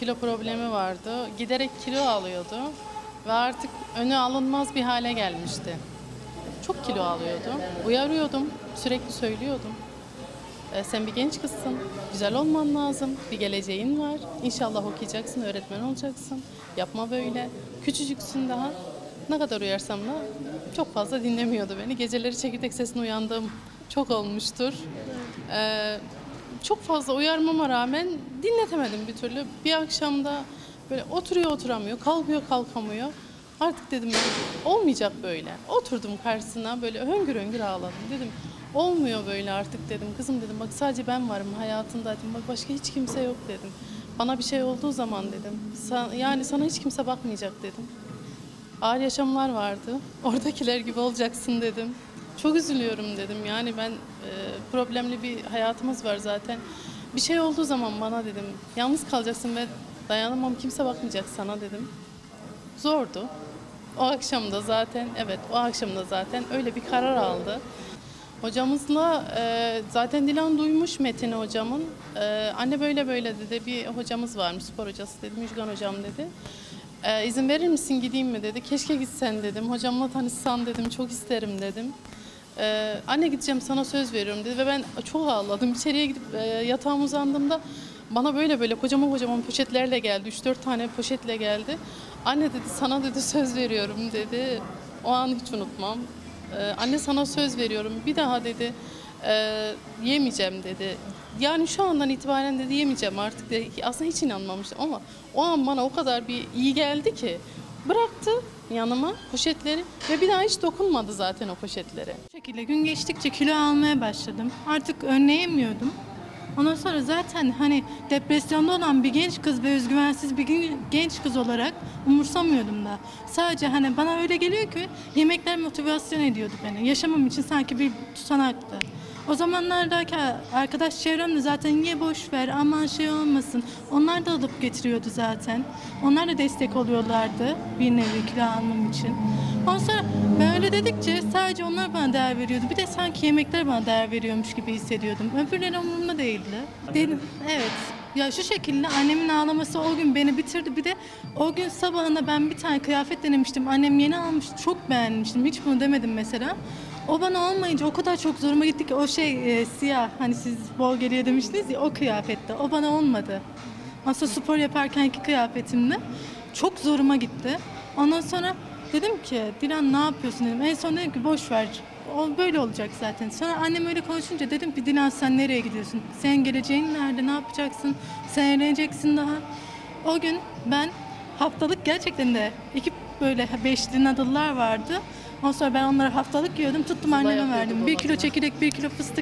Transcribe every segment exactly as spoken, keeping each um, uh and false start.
kilo problemi vardı. Giderek kilo alıyordu ve artık önü alınmaz bir hale gelmişti. Çok kilo alıyordu. Uyarıyordum, sürekli söylüyordum. E, sen bir genç kızsın, güzel olman lazım, bir geleceğin var. İnşallah okuyacaksın, öğretmen olacaksın. Yapma böyle. Küçücüksün daha. Ne kadar uyarsam da çok fazla dinlemiyordu beni. Geceleri çekirdek sesine uyandığım çok olmuştur. Ee, çok fazla uyarmama rağmen dinletemedim bir türlü. Bir akşamda böyle oturuyor oturamıyor, kalkıyor kalkamıyor. Artık dedim olmayacak böyle. Oturdum karşısına böyle höngür höngür ağladım. Dedim olmuyor böyle artık dedim. Kızım dedim bak sadece ben varım hayatında dedim. Bak başka hiç kimse yok dedim. Bana bir şey olduğu zaman dedim. Yani sana hiç kimse bakmayacak dedim. Ağır yaşamlar vardı. Oradakiler gibi olacaksın dedim. Çok üzülüyorum dedim. Yani ben e, problemli bir hayatımız var zaten. Bir şey olduğu zaman bana dedim. Yalnız kalacaksın ve dayanamam kimse bakmayacak sana dedim. Zordu. O akşam da zaten evet o akşam da zaten öyle bir karar aldı. Hocamızla e, zaten Dilan duymuş Metin hocamın. E, anne böyle böyle dedi. Bir hocamız varmış spor hocası dedi. Müjgan hocam dedi. E, izin verir misin gideyim mi dedi. Keşke gitsen dedim. Hocamla tanışsan dedim. Çok isterim dedim. E, anne gideceğim sana söz veriyorum dedi. Ve ben çok ağladım. İçeriye gidip e, yatağıma uzandığımda bana böyle böyle kocaman kocaman poşetlerle geldi. üç dört tane poşetle geldi. Anne dedi sana dedi söz veriyorum dedi. O an hiç unutmam. Ee, anne sana söz veriyorum bir daha dedi e, yemeyeceğim dedi. Yani şu andan itibaren dedi yemeyeceğim artık dedi. Aslında hiç inanmamıştım ama o an bana o kadar bir iyi geldi ki bıraktı yanıma poşetleri ve bir daha hiç dokunmadı zaten o poşetlere. Bu şekilde gün geçtikçe kilo almaya başladım. Artık önleyemiyordum. Ondan sonra zaten hani depresyonda olan bir genç kız ve özgüvensiz bir genç kız olarak umursamıyordum da. Sadece hani bana öyle geliyor ki yemekler motivasyon ediyordu beni. Yaşamam için sanki bir tutanaktı. O zamanlardaki arkadaş çevremde zaten niye boş ver aman şey olmasın. Onlar da alıp getiriyordu zaten. Onlar da destek oluyorlardı bir nevi kilo almam için. Ondan sonra ben öyle dedikçe sadece onlar bana değer veriyordu. Bir de sanki yemekler bana değer veriyormuş gibi hissediyordum. Öbürleri umurumda değildi. Dedim, evet. Ya şu şekilde annemin ağlaması o gün beni bitirdi. Bir de o gün sabahında ben bir tane kıyafet denemiştim. Annem yeni almıştı. Çok beğenmiştim. Hiç bunu demedim mesela. O bana olmayınca o kadar çok zoruma gitti ki o şey e, siyah hani siz bol geriye demiştiniz ya o kıyafette. O bana olmadı. Aslında spor yaparkenki kıyafetimde çok zoruma gitti. Ondan sonra dedim ki Dilan ne yapıyorsun dedim. En son dedim ki boş ver. O böyle olacak zaten. Sonra annem öyle konuşunca dedim ki Dilan sen nereye gidiyorsun? Senin geleceğin nerede? Ne yapacaksın? Sen evleneceksin daha. O gün ben haftalık gerçekten de iki böyle beşli nadıllar vardı. Ondan sonra ben onları haftalık yiyordum. Tuttum anneme verdim. Bir kilo çekirdek, bir kilo fıstık,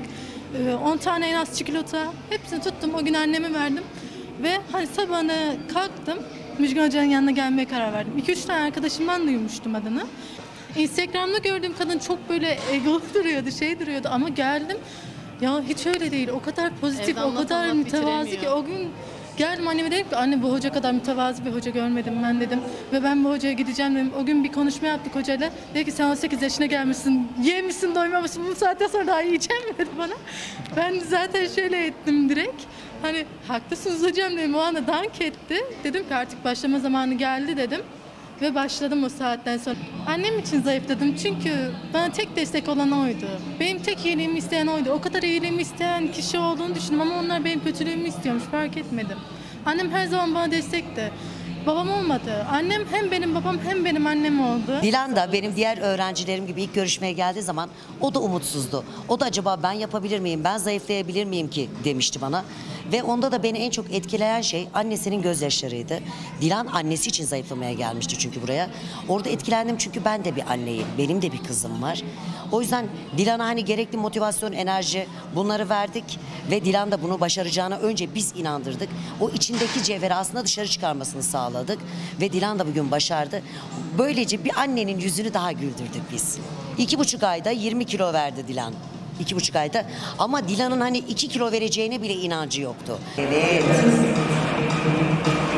on tane en az çikolata. Hepsini tuttum. O gün anneme verdim. Ve hani sabahına kalktım. Müjgan Hoca'nın yanına gelmeye karar verdim. iki üç tane arkadaşımdan duymuştum adını. Instagram'da gördüğüm kadın çok böyle egolu duruyordu, şey duruyordu ama geldim. Ya hiç öyle değil. O kadar pozitif, Evden o kadar mütevazi ki o gün geldim anneme dedim ki anne bu hoca kadar mütevazi bir hoca görmedim ben dedim. Ve ben bu hocaya gideceğim dedim. O gün bir konuşma yaptık hocayla. Dedi ki sen on sekiz yaşına gelmişsin, yemişsin, doymamışsın. Bu saatten sonra daha yiyeceğim mi dedi bana. Ben zaten şöyle ettim direkt. Hani haklısınız hocam dedim. O anda dank etti. Dedim ki artık başlama zamanı geldi dedim. Ve başladım o saatten sonra. Annem için zayıfladım çünkü bana tek destek olan oydu. Benim tek iyiliğimi isteyen oydu. O kadar iyiliğimi isteyen kişi olduğunu düşündüm ama onlar benim kötülüğümü istiyormuş, fark etmedim. Annem her zaman bana destekti. Babam olmadı. Annem hem benim babam hem benim annem oldu. Dilan da benim diğer öğrencilerim gibi ilk görüşmeye geldiği zaman o da umutsuzdu. O da acaba ben yapabilir miyim, ben zayıflayabilir miyim ki demişti bana. Ve onda da beni en çok etkileyen şey annesinin gözyaşlarıydı. Dilan annesi için zayıflamaya gelmişti çünkü buraya. Orada etkilendim çünkü ben de bir anneyim. Benim de bir kızım var. O yüzden Dilan'a hani gerekli motivasyon, enerji bunları verdik. Ve Dilan da bunu başaracağına önce biz inandırdık. O içindeki cevheri aslında dışarı çıkarmasını sağladık. Ve Dilan da bugün başardı. Böylece bir annenin yüzünü daha güldürdük biz. İki buçuk ayda yirmi kilo verdi Dilan. İki buçuk ayda. Ama Dilan'ın hani iki kilo vereceğine bile inancı yoktu. Evet.